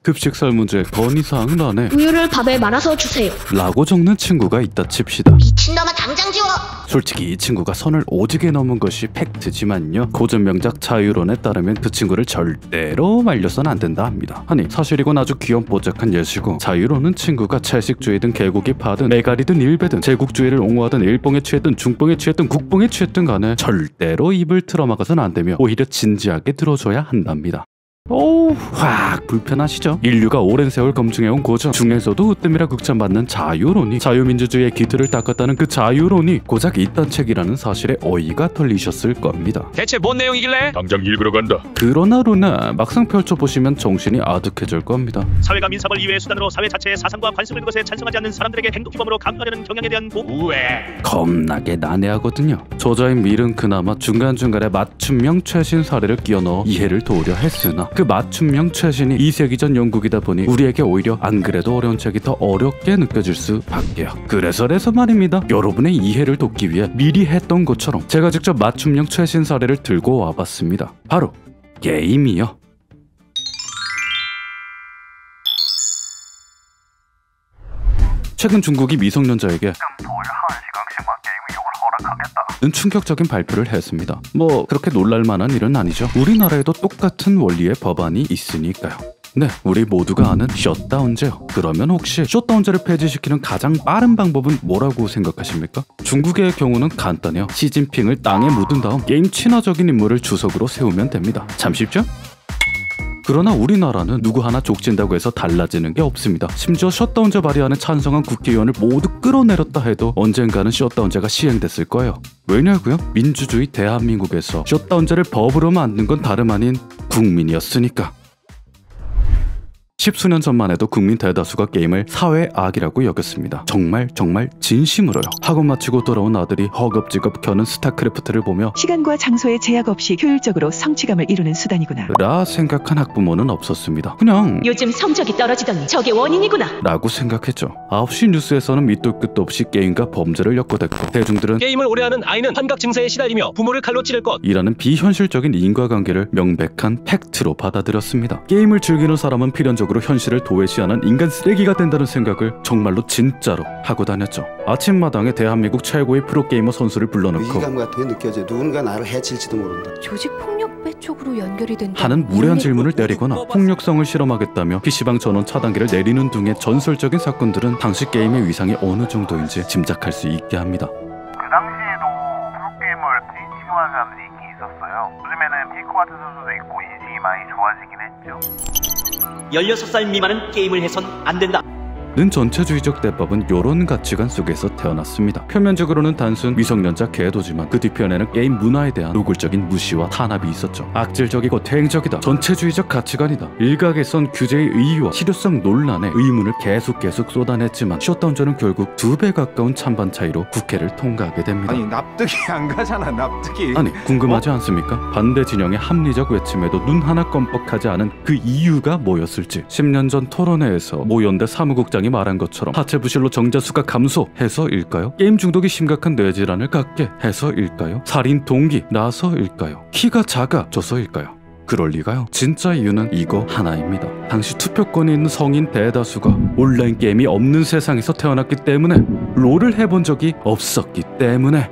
급식 설문지에 건의사항란에 우유를 밥에 말아서 주세요. 라고 적는 친구가 있다 칩시다. 미친놈아 당장 지워! 솔직히 이 친구가 선을 오지게 넘은 것이 팩트지만요, 고전명작 자유론에 따르면 그 친구를 절대로 말려서는 안 된다 합니다. 아니 사실이건 아주 귀염뽀짝한 예시고, 자유론은 친구가 채식주의든 개고기 파든 메가리든 일배든 제국주의를 옹호하든 일봉에 취했든 중봉에 취했든 국봉에 취했든 간에 절대로 입을 틀어막아서는 안 되며 오히려 진지하게 들어줘야 한답니다. 오우, 확 불편하시죠? 인류가 오랜 세월 검증해온 고전 중에서도 으뜸이라 극찬받는 자유론이, 자유민주주의의 기틀을 닦았다는 그 자유론이 고작 이딴 책이라는 사실에 어이가 털리셨을 겁니다. 대체 뭔 내용이길래? 당장 읽으러 간다. 그러나 막상 펼쳐보시면 정신이 아득해질 겁니다. 사회가 민사벌 이외의 수단으로 사회 자체의 사상과 관습을 것에 찬성하지 않는 사람들에게 행동규범으로 강요하려는 경향에 대한 우에 겁나게 난해하거든요. 저자인 밀은 그나마 중간중간에 맞춤형 최신 사례를 끼워넣어 이해를 도우려 했으나 그 맞춤형 최신이 2세기 전 영국이다 보니 우리에게 오히려 안 그래도 어려운 책이 더 어렵게 느껴질 수밖에요. 그래서 말입니다. 여러분의 이해를 돕기 위해 미리 했던 것처럼 제가 직접 맞춤형 최신 사례를 들고 와봤습니다. 바로 게임이요. 최근 중국이 미성년자에게 는 충격적인 발표를 했습니다. 뭐 그렇게 놀랄만한 일은 아니죠. 우리나라에도 똑같은 원리의 법안이 있으니까요. 네, 우리 모두가 아는 셧다운제요. 그러면 혹시 셧다운제를 폐지시키는 가장 빠른 방법은 뭐라고 생각하십니까? 중국의 경우는 간단해요. 시진핑을 땅에 묻은 다음 게임 친화적인 인물을 주석으로 세우면 됩니다. 참 쉽죠? 그러나 우리나라는 누구 하나 족진다고 해서 달라지는 게 없습니다. 심지어 셧다운제 발의안에 찬성한 국회의원을 모두 끌어내렸다 해도 언젠가는 셧다운제가 시행됐을 거예요. 왜냐고요? 민주주의 대한민국에서 셧다운제를 법으로 만든 건 다름 아닌 국민이었으니까. 십수년 전만 해도 국민 대다수가 게임을 사회악이라고 여겼습니다. 정말 진심으로요. 학원 마치고 돌아온 아들이 허겁지겁 켜는 스타크래프트를 보며 시간과 장소의 제약 없이 효율적으로 성취감을 이루는 수단이구나 라 생각한 학부모는 없었습니다. 그냥 요즘 성적이 떨어지더니 저게 원인이구나 라고 생각했죠. 9시 뉴스에서는 밑도 끝도 없이 게임과 범죄를 엮어댔고, 대중들은 게임을 오래하는 아이는 환각 증세에 시달리며 부모를 칼로 찌를 것 이라는 비현실적인 인과관계를 명백한 팩트로 받아들였습니다. 게임을 즐기는 사람은 필연적으로 현실을 도외시하는 인간 쓰레기가 된다는 생각을 정말로 진짜로 하고 다녔죠. 아침마당에 대한민국 최고의 프로게이머 선수를 불러놓고 위기감 같은 게 느껴져. 누군가 나를 해칠지도 모른다. 조직폭력배 쪽으로 연결이 된다 하는 무례한 질문을 내리거나 폭력성을 실험하겠다며 PC방 전원 차단기를 내리는 등의 전설적인 사건들은 당시 게임의 위상이 어느 정도인지 짐작할 수 있게 합니다. 그 당시에도 프로게이머를 취급하는 사람들이 있긴 있었어요. 요즘에는 피크와트 선수도 있고 인식이 많이 좋아지긴 했죠. 16살 미만은 게임을 해선 안 된다. 는 전체주의적 대법은 요런 가치관 속에서 태어났습니다. 표면적으로는 단순 미성년자 계도지만 그 뒤편에는 게임 문화에 대한 노골적인 무시와 탄압이 있었죠. 악질적이고 퇴행적이다, 전체주의적 가치관이다, 일각에선 규제의 의의와 실효성 논란에 의문을 계속 쏟아냈지만 셧다운제는 결국 2배 가까운 찬반 차이로 국회를 통과하게 됩니다. 아니 납득이 안 가잖아. 납득이. 아니 궁금하지 않습니까? 반대 진영의 합리적 외침에도 눈 하나 껌뻑하지 않은 그 이유가 뭐였을지. 10년 전 토론회에서 모 연대 사무국장이 말한 것처럼 하체 부실로 정자수가 감소해서일까요? 게임 중독이 심각한 뇌질환을 갖게 해서일까요? 살인 동기 나서일까요? 키가 작아져서일까요? 그럴 리가요. 진짜 이유는 이거 하나입니다. 당시 투표권이 있는 성인 대다수가 온라인 게임이 없는 세상에서 태어났기 때문에, 롤을 해본 적이 없었기 때문에.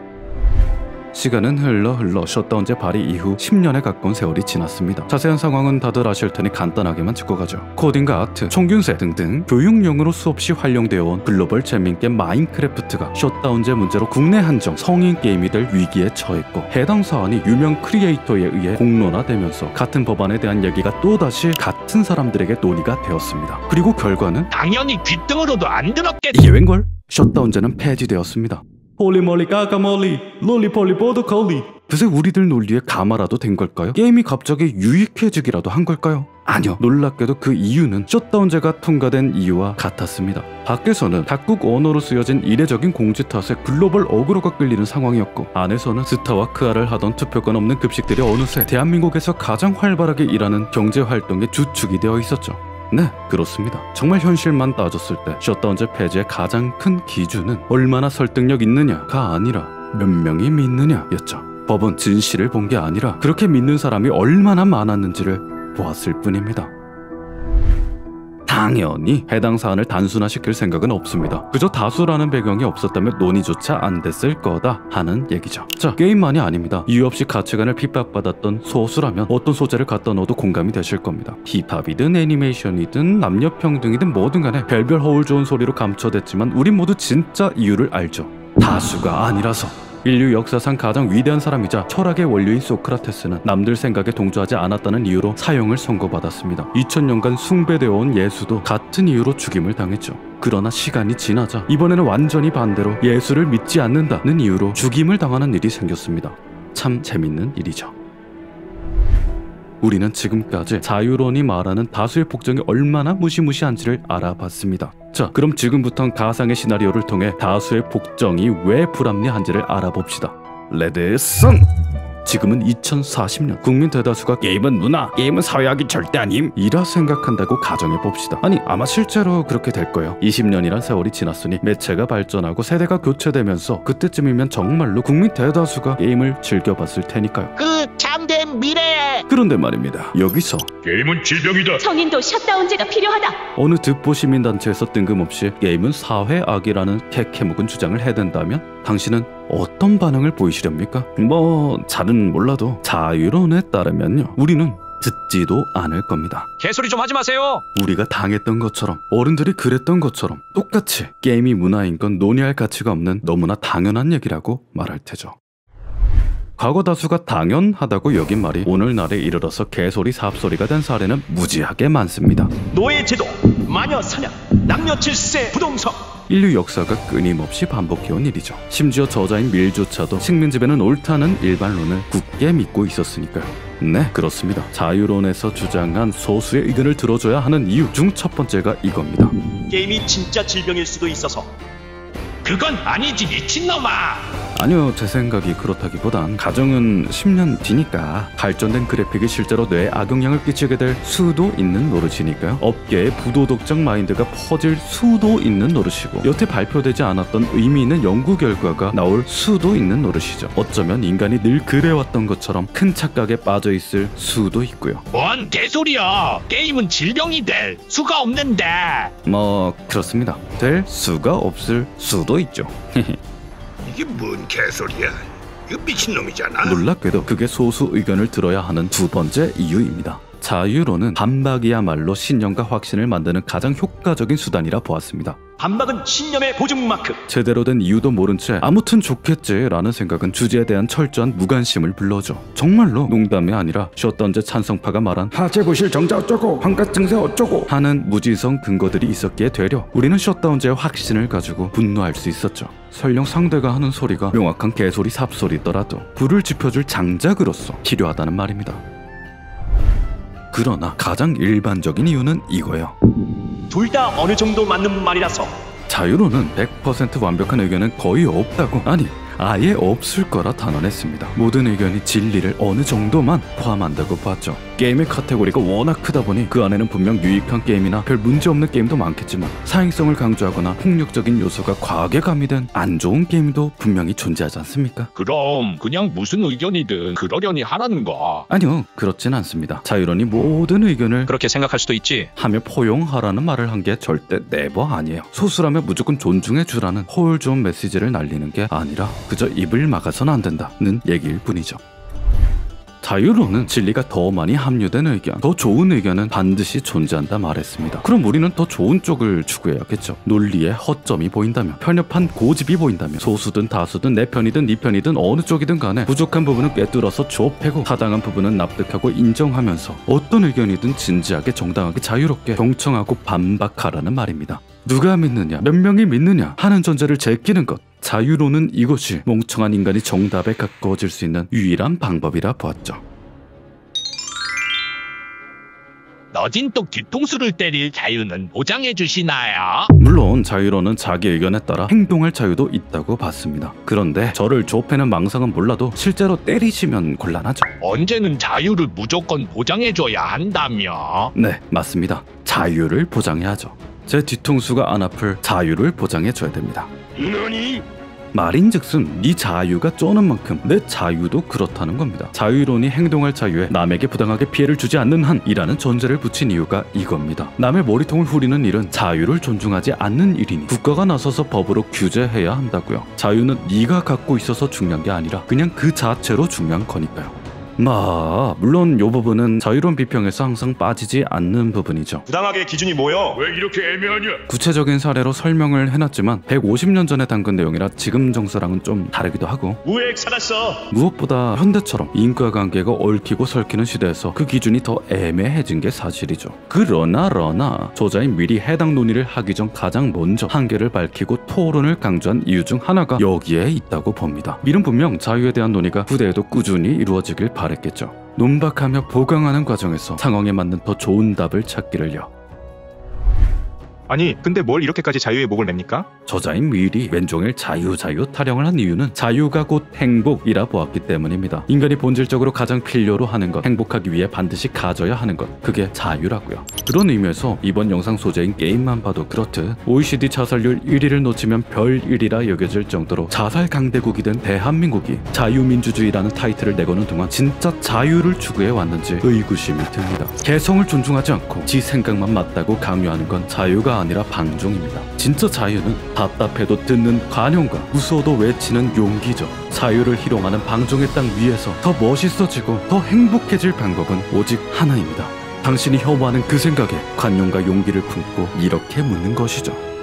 시간은 흘러 셧다운제 발의 이후 10년에 가까운 세월이 지났습니다. 자세한 상황은 다들 아실 테니 간단하게만 짚고 가죠. 코딩과 아트, 총균세 등등 교육용으로 수없이 활용되어 온 글로벌 재민게임 마인크래프트가 셧다운제 문제로 국내 한정 성인 게임이 될 위기에 처했고, 해당 사안이 유명 크리에이터에 의해 공론화되면서 같은 법안에 대한 얘기가 또다시 같은 사람들에게 논의가 되었습니다. 그리고 결과는 당연히 귓등으로도 안 들었겠지. 이게 웬걸? 셧다운제는 폐지되었습니다. 홀리몰리 까까몰리 롤리폴리 보드콜리. 그새 우리들 논리에 감화라도 된 걸까요? 게임이 갑자기 유익해지기라도 한 걸까요? 아니요. 놀랍게도 그 이유는 셧다운제가 통과된 이유와 같았습니다. 밖에서는 각국 언어로 쓰여진 이례적인 공지 탓에 글로벌 어그로가 끌리는 상황이었고, 안에서는 스타와 크아를 하던 투표권 없는 급식들이 어느새 대한민국에서 가장 활발하게 일하는 경제활동의 주축이 되어 있었죠. 네, 그렇습니다. 정말 현실만 따졌을 때 셧다운제 폐지의 가장 큰 기준은 얼마나 설득력 있느냐가 아니라 몇 명이 믿느냐였죠. 법은 진실을 본 게 아니라 그렇게 믿는 사람이 얼마나 많았는지를 보았을 뿐입니다. 당연히 해당 사안을 단순화시킬 생각은 없습니다. 그저 다수라는 배경이 없었다면 논의조차 안 됐을 거다 하는 얘기죠. 자, 게임만이 아닙니다. 이유 없이 가치관을 핍박받았던 소수라면 어떤 소재를 갖다 넣어도 공감이 되실 겁니다. 힙합이든 애니메이션이든 남녀평등이든 뭐든 간에 별별 허울 좋은 소리로 감춰댔지만 우린 모두 진짜 이유를 알죠. 다수가 아니라서. 인류 역사상 가장 위대한 사람이자 철학의 원류인 소크라테스는 남들 생각에 동조하지 않았다는 이유로 사형을 선고받았습니다. 2000년간 숭배되어 온 예수도 같은 이유로 죽임을 당했죠. 그러나 시간이 지나자 이번에는 완전히 반대로 예수를 믿지 않는다는 이유로 죽임을 당하는 일이 생겼습니다. 참 재밌는 일이죠. 우리는 지금까지 자유론이 말하는 다수의 복종이 얼마나 무시무시한지를 알아봤습니다. 자, 그럼 지금부턴 가상의 시나리오를 통해 다수의 복종이 왜 불합리한지를 알아봅시다. 레드썬! 지금은 2040년. 국민 대다수가 게임은 문화, 게임은 사회학이 절대 아님 이라 생각한다고 가정해봅시다. 아니, 아마 실제로 그렇게 될 거예요. 20년이란 세월이 지났으니 매체가 발전하고 세대가 교체되면서 그때쯤이면 정말로 국민 대다수가 게임을 즐겨봤을 테니까요. 그 참된 미래에. 그런데 말입니다. 여기서 게임은 질병이다. 성인도 셧다운제가 필요하다. 어느 득보 시민단체에서 뜬금없이 게임은 사회악이라는 캐캐묵은 주장을 해댄다면 당신은 어떤 반응을 보이시렵니까? 뭐 잘은 몰라도 자유론에 따르면요, 우리는 듣지도 않을 겁니다. 개소리 좀 하지 마세요. 우리가 당했던 것처럼, 어른들이 그랬던 것처럼 똑같이 게임이 문화인 건 논의할 가치가 없는 너무나 당연한 얘기라고 말할 테죠. 과거 다수가 당연하다고 여긴 말이 오늘날에 이르러서 개소리 삽소리가 된 사례는 무지하게 많습니다. 노예제도, 마녀 사냥, 남녀 질세 부동성. 인류 역사가 끊임없이 반복해온 일이죠. 심지어 저자인 밀조차도 식민지배는 옳다는 일반론을 굳게 믿고 있었으니까요. 네, 그렇습니다. 자유론에서 주장한 소수의 의견을 들어줘야 하는 이유 중 첫 번째가 이겁니다. 게임이 진짜 질병일 수도 있어서. 그건 아니지 미친놈아. 아니요, 제 생각이 그렇다기보단 가정은 10년 뒤니까 발전된 그래픽이 실제로 뇌에 악영향을 끼치게 될 수도 있는 노릇이니까요. 업계의 부도덕적 마인드가 퍼질 수도 있는 노릇이고, 여태 발표되지 않았던 의미 있는 연구 결과가 나올 수도 있는 노릇이죠. 어쩌면 인간이 늘 그래왔던 것처럼 큰 착각에 빠져있을 수도 있고요. 뭔 개소리야. 게임은 질병이 될 수가 없는데. 뭐 그렇습니다. 될 수가 없을 수도 있죠. 이게 뭔 개소리야? 이거 미친놈이잖아. 놀랍게도 그게 소수 의견을 들어야 하는 두 번째 이유입니다. 자유론은 반박이야말로 신념과 확신을 만드는 가장 효과적인 수단이라 보았습니다. 반박은 신념의 보증마크. 제대로 된 이유도 모른 채 아무튼 좋겠지라는 생각은 주제에 대한 철저한 무관심을 불러줘. 정말로 농담이 아니라 셧다운제 찬성파가 말한 하재부실 정자 어쩌고 환각 증세 어쩌고 하는 무지성 근거들이 있었기에 되려 우리는 셧다운제의 확신을 가지고 분노할 수 있었죠. 설령 상대가 하는 소리가 명확한 개소리 삽소리더라도 불을 지펴줄 장작으로서 필요하다는 말입니다. 그러나 가장 일반적인 이유는 이거예요. 둘 다 어느 정도 맞는 말이라서. 자유론은 100% 완벽한 의견은 거의 없다고, 아니 아예 없을 거라 단언했습니다. 모든 의견이 진리를 어느 정도만 포함한다고 봤죠. 게임의 카테고리가 워낙 크다 보니 그 안에는 분명 유익한 게임이나 별 문제없는 게임도 많겠지만 사행성을 강조하거나 폭력적인 요소가 과하게 가미된 안 좋은 게임도 분명히 존재하지 않습니까? 그럼 그냥 무슨 의견이든 그러려니 하라는 거. 아니요, 그렇진 않습니다. 자유론이 모든 의견을 그렇게 생각할 수도 있지. 하며 포용하라는 말을 한 게 절대 네버 아니에요. 소수라면 무조건 존중해주라는 허울 좋은 메시지를 날리는 게 아니라 그저 입을 막아서는 안 된다는 얘기일 뿐이죠. 자유론은 진리가 더 많이 함유된 의견, 더 좋은 의견은 반드시 존재한다 말했습니다. 그럼 우리는 더 좋은 쪽을 추구해야겠죠. 논리에 허점이 보인다면, 편협한 고집이 보인다면, 소수든 다수든 내 편이든 네 편이든 어느 쪽이든 간에 부족한 부분은 꿰뚫어서 좁히고 타당한 부분은 납득하고 인정하면서 어떤 의견이든 진지하게 정당하게 자유롭게 경청하고 반박하라는 말입니다. 누가 믿느냐, 몇 명이 믿느냐 하는 전제를 제끼는 것, 자유론은 이것이 멍청한 인간이 정답에 가까워질 수 있는 유일한 방법이라 보았죠. 너진 또 뒤통수를 때릴 자유는 보장해 주시나요? 물론 자유론은 자기 의견에 따라 행동할 자유도 있다고 봤습니다. 그런데 저를 좁히는 망상은 몰라도 실제로 때리시면 곤란하죠. 언제는 자유를 무조건 보장해 줘야 한다며? 네, 맞습니다. 자유를 보장해야죠. 제 뒤통수가 안 아플 자유를 보장해줘야 됩니다. 너니? 말인즉슨 네 자유가 쪼는 만큼 내 자유도 그렇다는 겁니다. 자유론이 행동할 자유에 남에게 부당하게 피해를 주지 않는 한이라는 전제를 붙인 이유가 이겁니다. 남의 머리통을 후리는 일은 자유를 존중하지 않는 일이니 국가가 나서서 법으로 규제해야 한다고요. 자유는 네가 갖고 있어서 중요한 게 아니라 그냥 그 자체로 중요한 거니까요. 물론 이 부분은 자유론 비평에서 항상 빠지지 않는 부분이죠. 부당하게 기준이 뭐여? 왜 이렇게 애매하냐? 구체적인 사례로 설명을 해놨지만 150년 전에 담근 내용이라 지금 정서랑은 좀 다르기도 하고, 우액 살았어. 무엇보다 현대처럼 인과관계가 얽히고 설키는 시대에서 그 기준이 더 애매해진 게 사실이죠. 그러나 저자인 미리 해당 논의를 하기 전 가장 먼저 한계를 밝히고 토론을 강조한 이유 중 하나가 여기에 있다고 봅니다. 밀은 분명 자유에 대한 논의가 후대에도 꾸준히 이루어지길 바랬겠죠. 논박하며 보강하는 과정에서 상황에 맞는 더 좋은 답을 찾기를요. 아니 근데 뭘 이렇게까지 자유의 목을 냅니까? 저자인 밀이 왼종일 자유 타령을 한 이유는 자유가 곧 행복이라 보았기 때문입니다. 인간이 본질적으로 가장 필요로 하는 것, 행복하기 위해 반드시 가져야 하는 것, 그게 자유라고요. 그런 의미에서 이번 영상 소재인 게임만 봐도 그렇듯 OECD 자살률 1위를 놓치면 별 1이라 여겨질 정도로 자살 강대국이 된 대한민국이 자유민주주의라는 타이틀을 내거는 동안 진짜 자유를 추구해 왔는지 의구심이 듭니다. 개성을 존중하지 않고 지 생각만 맞다고 강요하는 건 자유가 아니라 방종입니다. 진짜 자유는 답답해도 듣는 관용과 무서워도 외치는 용기죠. 자유를 희롱하는 방종의 땅 위에서 더 멋있어지고 더 행복해질 방법은 오직 하나입니다. 당신이 혐오하는 그 생각에 관용과 용기를 품고 이렇게 묻는 것이죠.